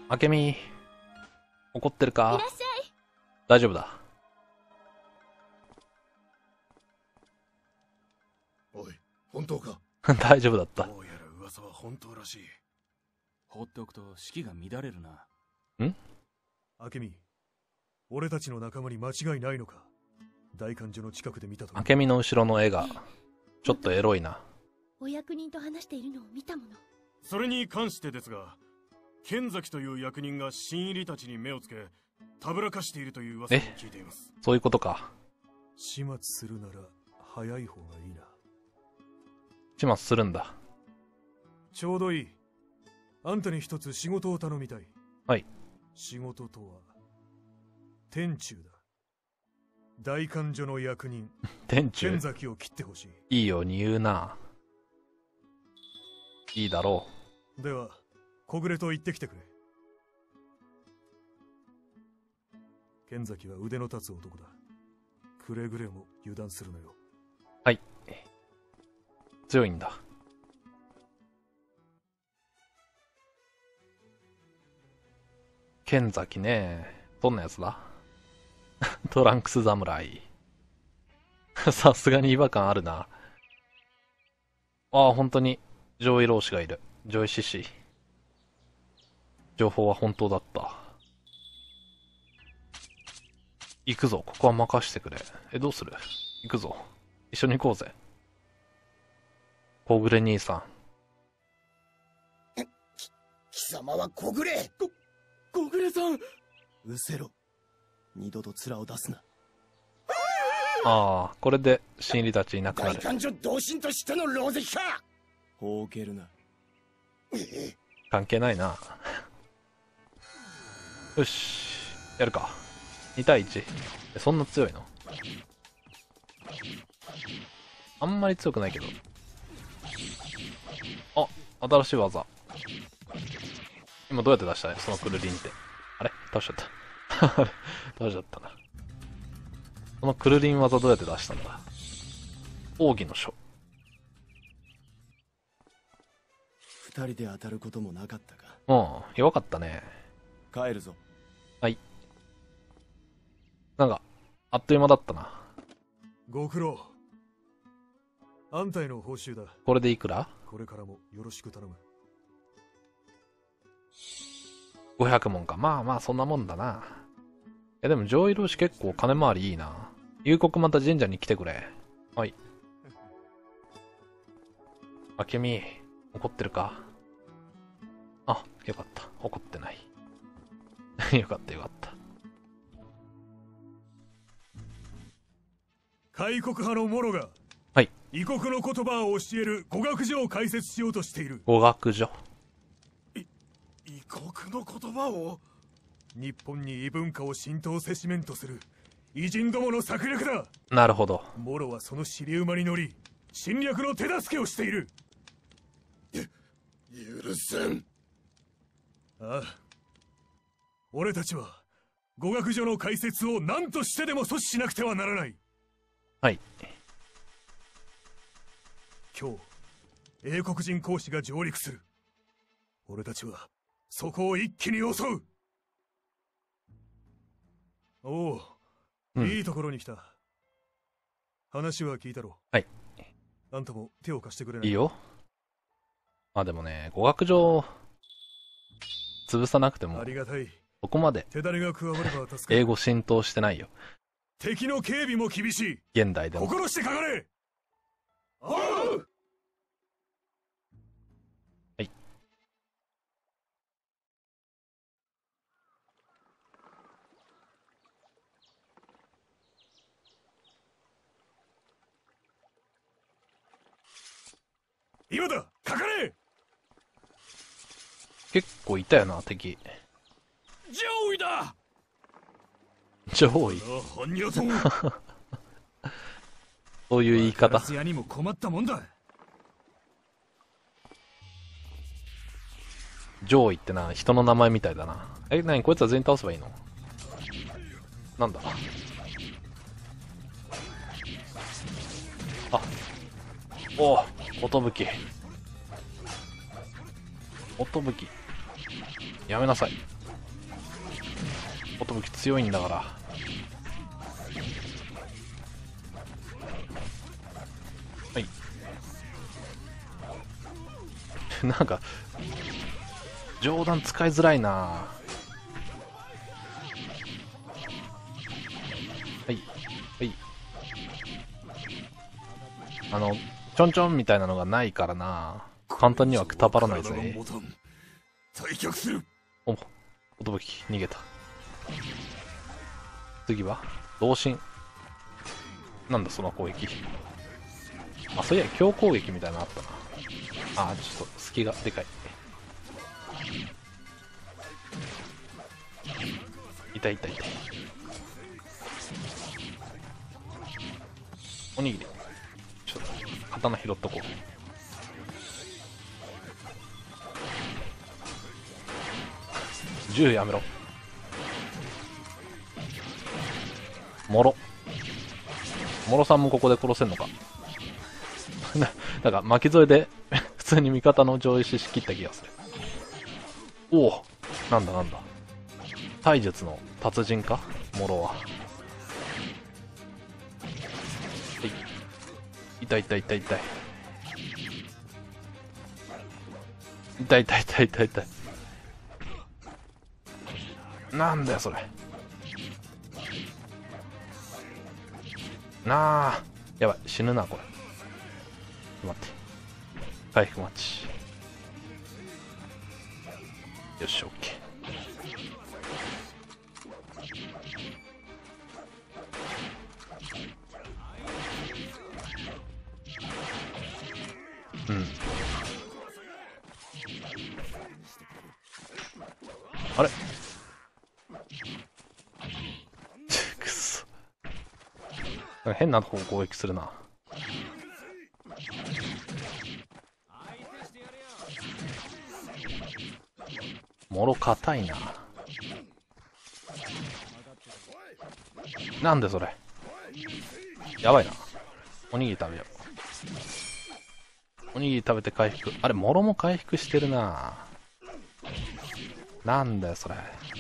明美、怒ってるいからっしゃい。 大丈夫だ。 おい、本当か？ 大丈夫だった。 どうやら噂は本当らしい。 放っておくと士気が乱れるな。 ん？ 明美、俺たちの仲間に間違いないのか？大観所の近くで見たと。 明美の後ろの絵が、ちょっとエロいな。 お役人と話しているのを見たもの。 それに関してですが、剣崎という役人が新入りたちに目をつけ、たぶらかしているという噂を聞いています。 そういうことか。 始末するなら早い方がいいな。 始末するんだ。 ちょうどいい。あんたに一つ仕事を頼みたい。 はい。 仕事とは天中だ。大観所の役人天中剣崎を切ってほしいいように言うな。いいだろい。では小暮と言ってきてくれ。剣崎は腕の立つ男だ。くれぐれも油断するなよ。 はい。強いんだ。剣崎ね。どんなやつだ？トランクス侍。さすがに違和感あるな。ああ、本当に上位老士がいる。上位獅子。情報は本当だった。行くぞ。ここは任してくれ。どうする？行くぞ。一緒に行こうぜ。小暮兄さん。 貴様は小暮。 小暮さん。 うせろ。二度と面を出すな。 ああ、これで新入りたちいなくなる。 大観所同心としての狼藉か。 ほうけるな。 関係ないな。よし、やるか。2対1。そんな強いの？あんまり強くないけど。あ、新しい技。今どうやって出したね、そのクルリンって。あれ倒しちゃった。あれ倒しちゃったな。このクルリン技どうやって出したんだ？奥義の書。 二人で当たることもなかったか。 うん、弱かったね。 帰るぞ。 はい。なんか、あっという間だったな。 ご苦労。あんたへの報酬だ。 これでいくら？ これからもよろしく頼む。 500文か。まあまあ、そんなもんだな。いや、でも上位老士結構金回りいいな。夕刻また神社に来てくれ。はい。明美、怒ってるか？あ、よかった。怒ってない。よかったよかった。 開国派の者が、 はい。 異国の言葉を教える語学所を開設しようとしている。 語学所。 異国の言葉を？ 日本に異文化を浸透せしめんとする偉人どもの策略だ。 なるほど。 モロはその尻馬に乗り侵略の手助けをしている。 許せん。 ああ、俺たちは語学所の開設を何としてでも阻止しなくてはならない。 はい。 今日英国人公使が上陸する。俺たちはそこを一気に襲う。おお、いいところに来た。話は聞いたろ。 はい。 あんたも手を貸してくれない？ いいよ。まあでもね、語学所潰さなくてもありがたい。 ここまで手種が加われば助かる。 英語浸透してないよ。 敵の警備も厳しい。 現代でも。 心してかかれ。おう。 はい。 今だ、かかれ。 結構いたよな、敵。 上位だ。 上位。 般若とそういう言い方。 屋にも困ったもんだ。 上位ってな、人の名前みたいだな。何こいつは全員倒せばいいの？なんだ？あ、おう、音吹き。音吹き。やめなさい。 寿強いんだから。はい。なんか、上段使いづらいな。はい。はい。ちょんちょんみたいなのがないからな。簡単にはくたばらないぜ。 退却する。 お、寿逃げた。次は同心。なんだその攻撃。あ、そういや強攻撃みたいなのあったな。あ、ちょっと隙がでかい。痛い痛い痛い。おにぎりちょっと刀拾っとこう。銃やめろ。もろさんもここで殺せんのか。だから巻き添えで普通に味方の上位し切った気がする。おお、なんだなんだ、体術の達人かもろは。はい、痛い痛い痛い痛い痛い痛い痛い痛い痛い。なんだよそれ。なあ、やばい、死ぬなこれ。待って、回復待ち。よし、オッケー。うん、あれくそ、なんか変な方攻撃するな。もろ硬いな。なんでそれ。やばいな。おにぎり食べよう。おにぎり食べて回復。あれ、もろも回復してるな。なんだよそれ。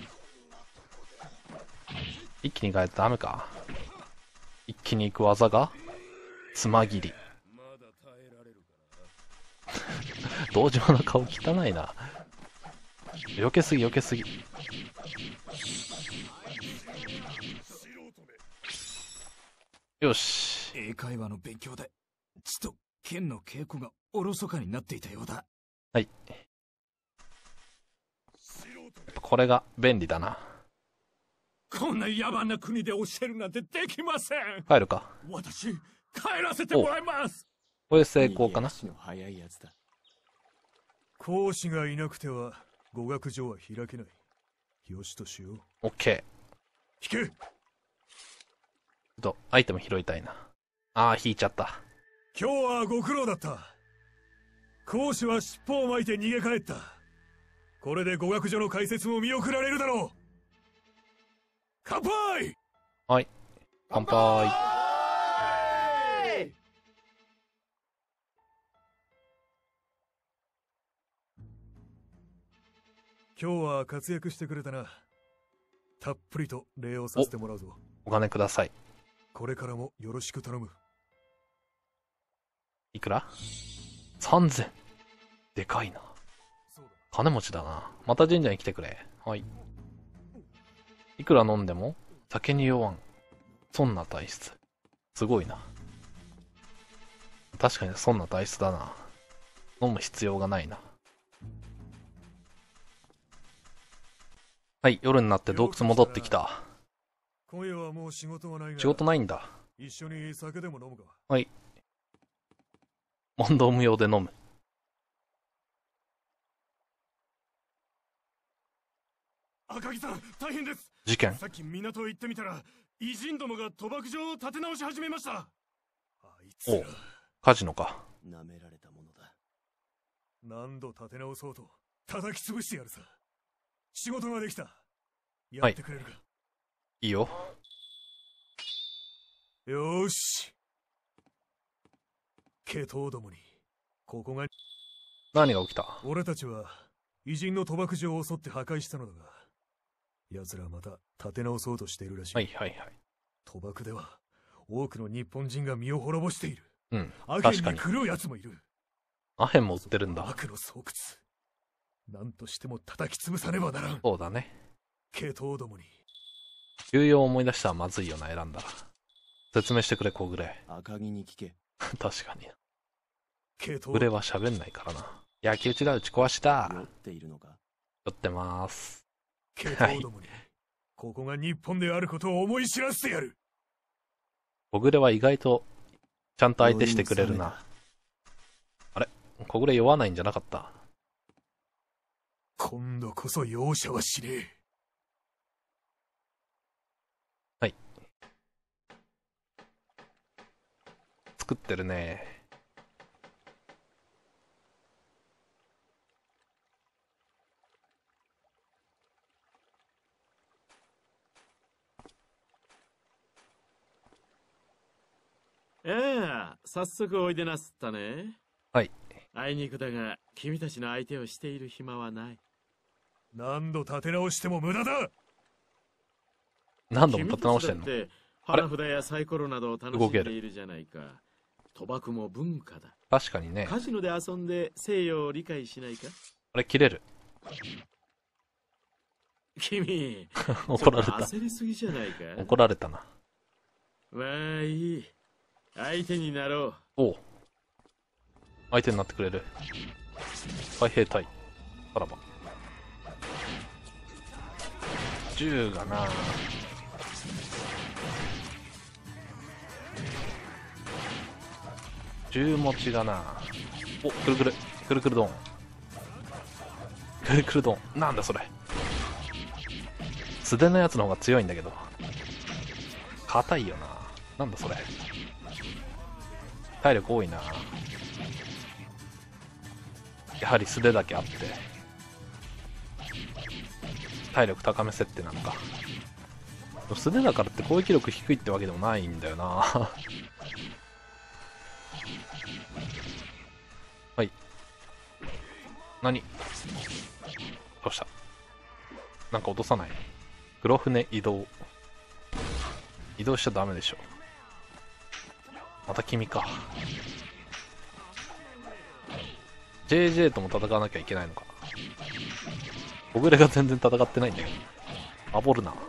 一気に変えてダメか。一気に行く技がつま切り。堂島の顔汚いな。避けすぎ避けすぎ。よし。 英会話の勉強でちと剣の稽古がおろそかになっていたようだ。 はい、やっぱこれが便利だな。 こんな野蛮な国で教えるなんてできません。 帰るか。 私、帰らせてもらいます。 これ成功かな。 足の速いやつだ。 講師がいなくては語学所は開けない。よしとしよう。 オッケー。 引け。 ちょっとアイテム拾いたいな。ああ、引いちゃった。 今日はご苦労だった。講師は尻尾を巻いて逃げ帰った。これで語学所の開設も見送られるだろう。乾杯。 はい、乾杯。 今日は活躍してくれたな。たっぷりと礼をさせてもらうぞ。 お金ください。 これからもよろしく頼む。 いくら ?3000。でかいな。 そうだ。 金持ちだな。また神社に来てくれ。はい。いくら飲んでも酒に酔わん。そんな体質。すごいな。確かにそんな体質だな。飲む必要がないな。はい、夜になって洞窟戻ってきた。 今夜はもう仕事はないが。 仕事ないんだ。 一緒に酒でも飲むか。 はい。問答無用で飲む。 赤木さん、大変です。 事件。 さっき港へ行ってみたら、偉人どもが賭博場を立て直し始めました。 あいつらお、カジノか。 舐められたものだ。 何度立て直そうと叩き潰してやるさ。仕事ができた。やってくれるか。 いいよ。 よーし。ケトウどもに、ここが。 何が起きた？ 俺たちは偉人の賭博場を襲って破壊したのだが、 奴らまた立て直そうとしているらしい。 はいはいはい。 賭博では多くの日本人が身を滅ぼしている。 うん。 アヘン確かに。 に狂う奴もいる。 アヘンも売ってるんだ。 悪の巣窟。何としても叩き潰さねばならん。 そうだね。 系統どもに。 休養を思い出したらまずいよな、選んだら。説明してくれ、小暮。 赤城に聞け。 確かに。 系統小暮は喋んないからな。焼き討ちだ、打ち壊しだ。 酔っているのか。 酔ってまーす。 系統どもに、ここが日本であることを思い知らせてやる。 小暮は意外と、ちゃんと相手してくれるな。あれ小暮酔わないんじゃなかった？ 今度こそ容赦はしねえ。 はい。作ってるね。 早速おいでなすったね。 はい。 あいにくだが、君たちの相手をしている暇はない。 何度立て直しても無駄だ。 何度も立て直してんの？ 君たちだって花札やサイコロなどを楽しんでいるじゃないか。賭博も文化だ。 確かにね。 カジノで遊んで西洋を理解しないか？ あれ、切れる。 君、 怒られた。 焦りすぎじゃないか？ 怒られたな。 まあいい。相手になろう。 おう。相手になってくれる。海兵隊。さらば。銃がな。銃持ちがな。お、くるくる。くるくるドン。くるくるドン。なんだそれ。素手のやつの方が強いんだけど。硬いよな。なんだそれ。体力多いな。やはり素手だけあって体力高め設定なのか。素手だからって攻撃力低いってわけでもないんだよな。はい。何？どうした？なんか落とさない？黒船移動。移動しちゃダメでしょ。また君か。JJ とも戦わなきゃいけないのか。小暮が全然戦ってないんだけど。炙るな。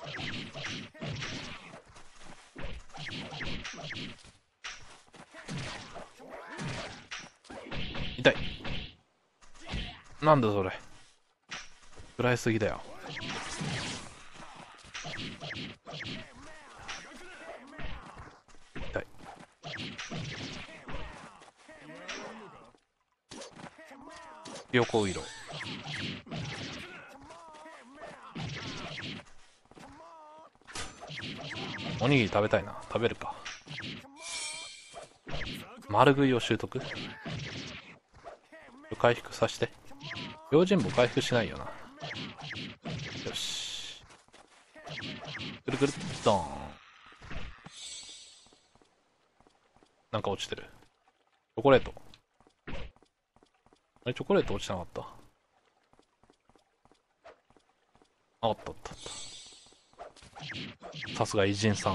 痛い。なんだそれ。食らいすぎだよ。痛い。横色。おにぎり食べたいな。食べるか。丸食いを習得。回復させて。用心棒回復しないよな。よし。くるくるっとーん。なんか落ちてる。チョコレート。あれ、チョコレート落ちなかった？あったあったあった。さすが偉人さん。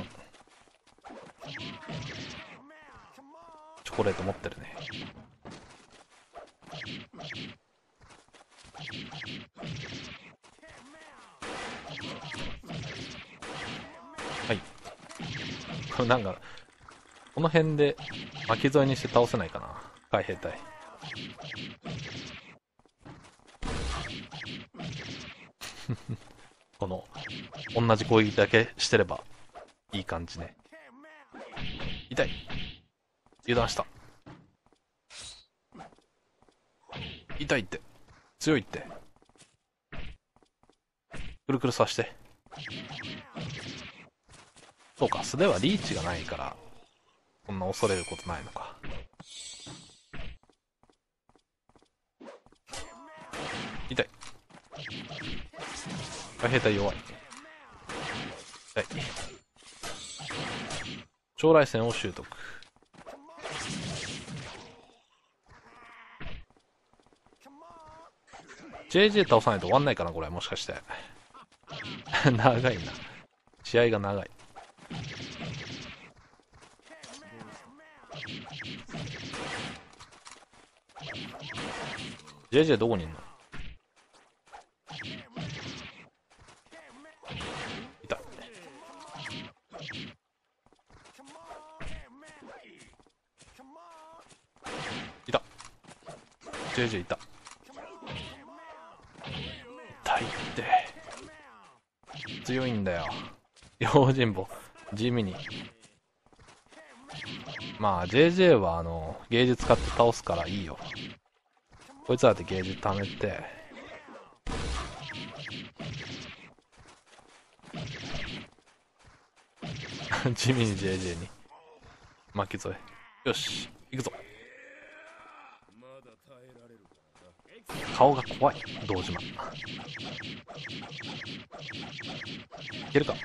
チョコレート持ってるね。はい。これなんか、この辺で巻き添えにして倒せないかな。海兵隊。この、同じ攻撃だけしてればいい感じね。痛い。油断した。痛いって。強いって。くるくるさして。そうか、素手はリーチがないから、そんな恐れることないのか。痛い。海兵隊弱い。痛い。将来戦を習得。JJ 倒さないと終わんないかな、これ、もしかして。 長いな。試合が長い。JJ どこにいんの？いた。いた。JJ いた。痛いって。強いんだよ。用心棒。地味に。まあ JJ はゲージ使って倒すからいいよ。こいつらでゲージ貯めて。地味に JJ に巻き添え。よし、行くぞ。顔が怖い、堂島。いけるか。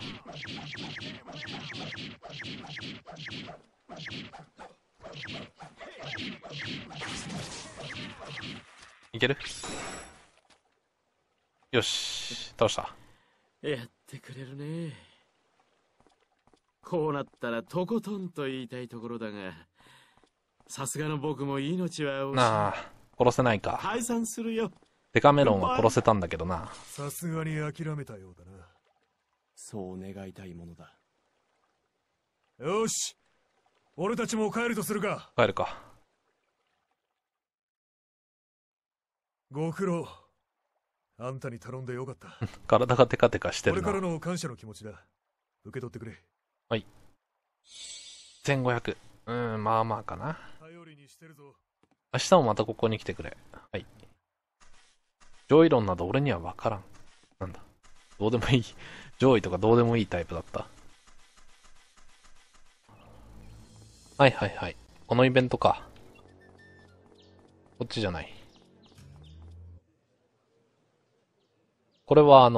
いける？よし、倒した。 やってくれるね。こうなったらとことんと言いたいところだが、さすがの僕も命は惜しい。 なあ、殺せないか。 解散するよ。 デカメロンは殺せたんだけどな。 さすがに諦めたようだな。 そう願いたいものだ。 よし、俺たちも帰るとするか。 帰るか。 ご苦労。あんたに頼んでよかった。 体がテカテカしてるな。 これからの感謝の気持ちだ。受け取ってくれ。 はい。1500。まあまあかな。 頼りにしてるぞ。 明日もまたここに来てくれ。はい。上位論など俺には分からん。なんだ。どうでもいい。上位とかどうでもいいタイプだった。はいはいはい。このイベントか。こっちじゃない。これは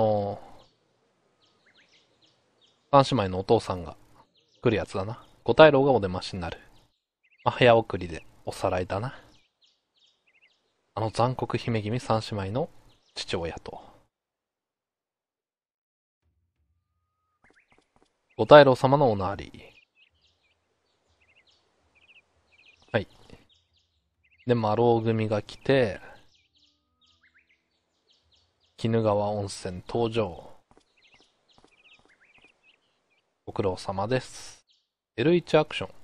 三姉妹のお父さんが来るやつだな。五大老がお出ましになる。まあ、早送りでおさらいだな。残酷姫君三姉妹の父親と。五大老様のおなり。はい。で、マロウ組が来て、鬼怒川温泉登場。ご苦労様です。L1 アクション。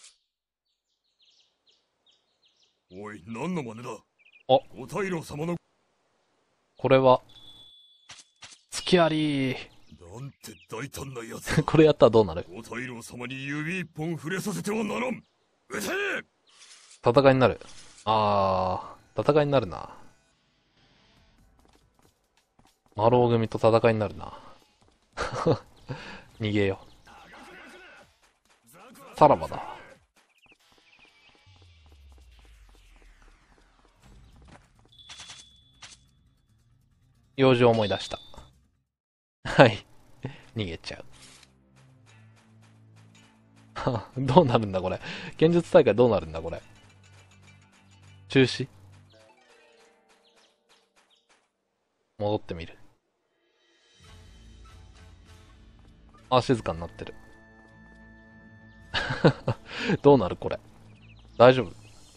おい、何の真似だ。 お、 五大老様の。 これは、月あり。 なんて大胆なやつ。 これやったらどうなる？ 五大老様に指一本触れさせてはならん。撃て！ 戦いになる。戦いになるな。マロウ組と戦いになるな。逃げよ。さらばだ。用事を思い出した。はい。逃げちゃう。どうなるんだこれ。剣術大会どうなるんだこれ。中止？戻ってみる。あ、静かになってる。どうなるこれ。大丈夫？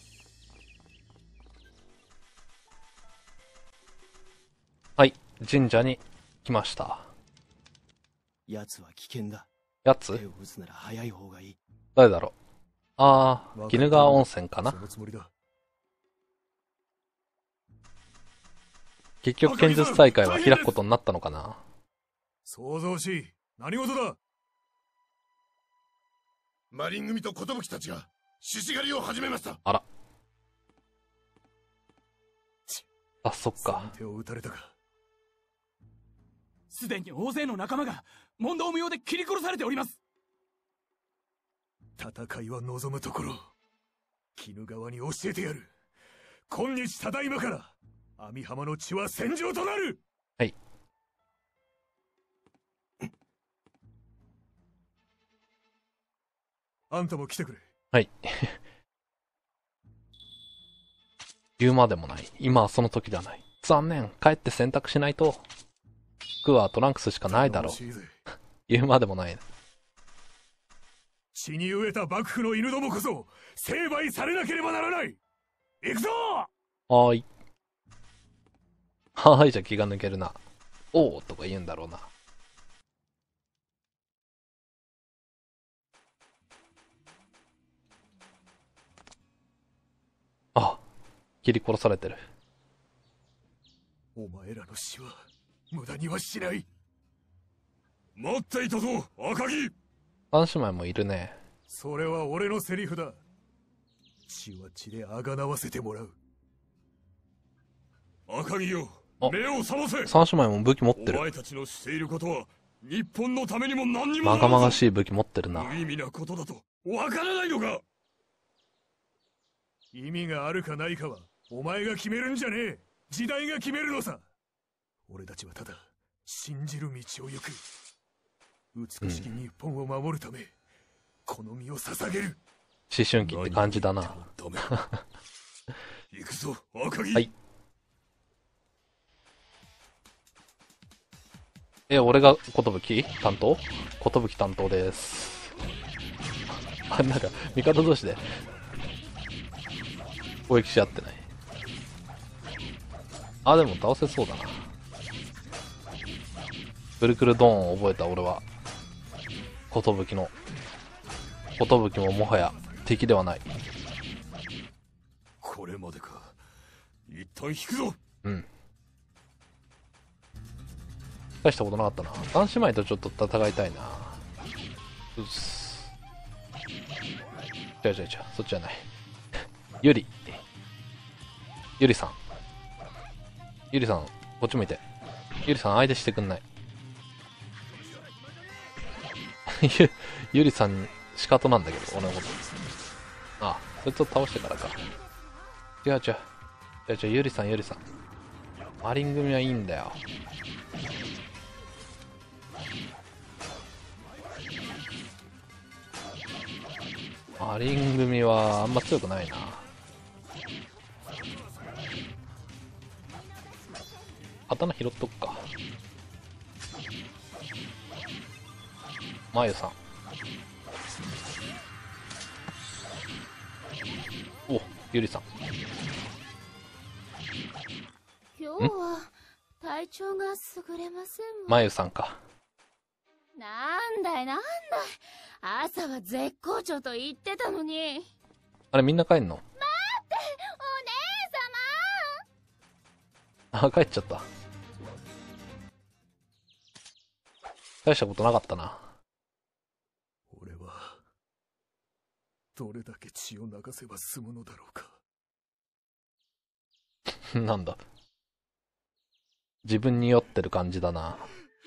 はい、神社に来ました。 奴は危険だ。 やつ？ 手を打つなら早い方がいい。 誰だろう。鬼怒川温泉かな。 そのつもりだ。 結局剣術大会は開くことになったのかな。 想像しい。何事だ。 マリン組と寿たちが獅子狩りを始めました。 あら。あ、そっか。 手を打たれたか。 すでに大勢の仲間が問答無用で切り殺されております。 戦いは望むところ。鬼怒川に教えてやる。今日ただいまから網浜の血は戦場となる。 はい。 あんたも来てくれ。 はい。言うまでもない。今はその時ではない。残念。帰って選択しないと。 服はトランクスしかないだろう。 頼もしいぜ。 言うまでもない。 血に飢えた幕府の犬どもこそ成敗されなければならない。行くぞ。 はーい。はーいじゃ気が抜けるな。おーとか言うんだろうな。あ、切り殺されてる。 お前らの死は無駄にはしない。待っていたぞ、赤木。 三姉妹もいるね。 それは俺のセリフだ。血は血であがなわせてもらう。赤木よ、目を覚ませ。 三姉妹も武器持ってる。 お前たちのしていることは日本のためにも何にもまがまがしい武器持ってるな。 無意味なことだとわからないのか。意味があるかないかはお前が決めるんじゃねえ。時代が決めるのさ。俺たちはただ信じる道を行く。美しき日本を守るため、この身を捧げる。 思春期って感じだな。 行くぞ、赤木。 はい。俺が寿担当？寿担当です。あ、なんか、味方同士で攻撃し合ってない。あ、でも倒せそうだな。くるくるドーンを覚えた俺は。寿の。寿ももはや敵ではない。 これまでか。一旦引くぞ。 うん。大したことなかったな。三姉妹とちょっと戦いたいな。うっす。違う、そっちじゃない。ゆりさん、こっち向いて。ゆりさん相手してくんない。ゆりさん、仕方なんだけど、俺のこと。あ、そいつを倒してからか。違う、ゆりさん。マリン組はいいんだよ。マリン組はあんま強くないな。刀拾っとくか。まゆさん。お、ゆりさん。 今日は体調が優れませんもん。 まゆさんか。 なんだい。朝は絶好調と言ってたのに。 あれみんな帰んの？ 待ってお姉様。 あ、帰っちゃった。大したことなかったな。 俺はどれだけ血を流せば済むのだろうか。 なんだ。自分に酔ってる感じだな。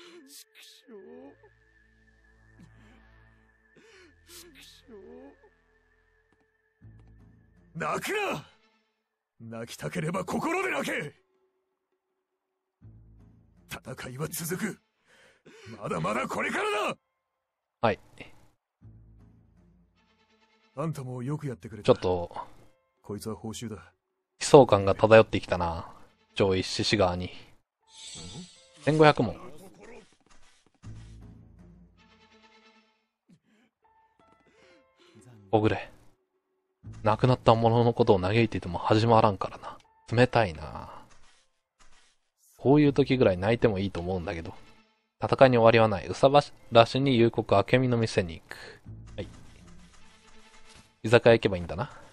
泣くな。泣きたければ心で泣け。戦いは続く。まだまだこれからだ。 はい。 あんたもよくやってくれた。 ちょっとこいつは報酬だ。 悲壮感が漂ってきたな。上位獅子側に。1500問。ほぐれ。亡くなった者のことを嘆いていても始まらんからな。冷たいな。こういう時ぐらい泣いてもいいと思うんだけど。戦いに終わりはない。うさばらしに夕刻明美の店に行く。はい。居酒屋行けばいいんだな。